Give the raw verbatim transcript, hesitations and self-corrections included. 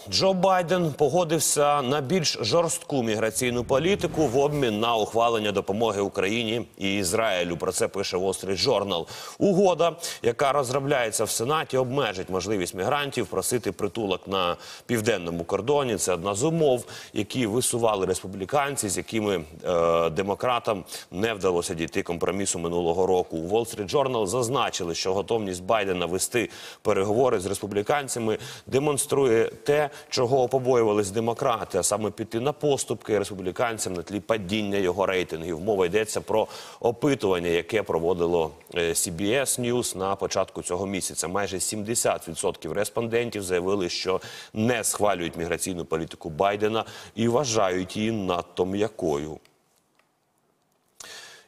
Джо Байден погодився на більш жорстку міграційну політику в обмін на ухвалення допомоги Україні і Ізраїлю. Про це пише Wall Street Journal. Угода, яка розробляється в Сенаті, обмежить можливість мігрантів просити притулок на південному кордоні. Це одна з умов, які висували республіканці, з якими е, демократам не вдалося дійти компромісу минулого року. У Wall Street Journal зазначили, що готовність Байдена вести переговори з республіканцями демонструє те, чого побоювались демократи, а саме піти на поступки республіканцям на тлі падіння його рейтингів. Мова йдеться про опитування, яке проводило Сі Бі Ес News на початку цього місяця. Майже сімдесят відсотків респондентів заявили, що не схвалюють міграційну політику Байдена і вважають її надто м'якою.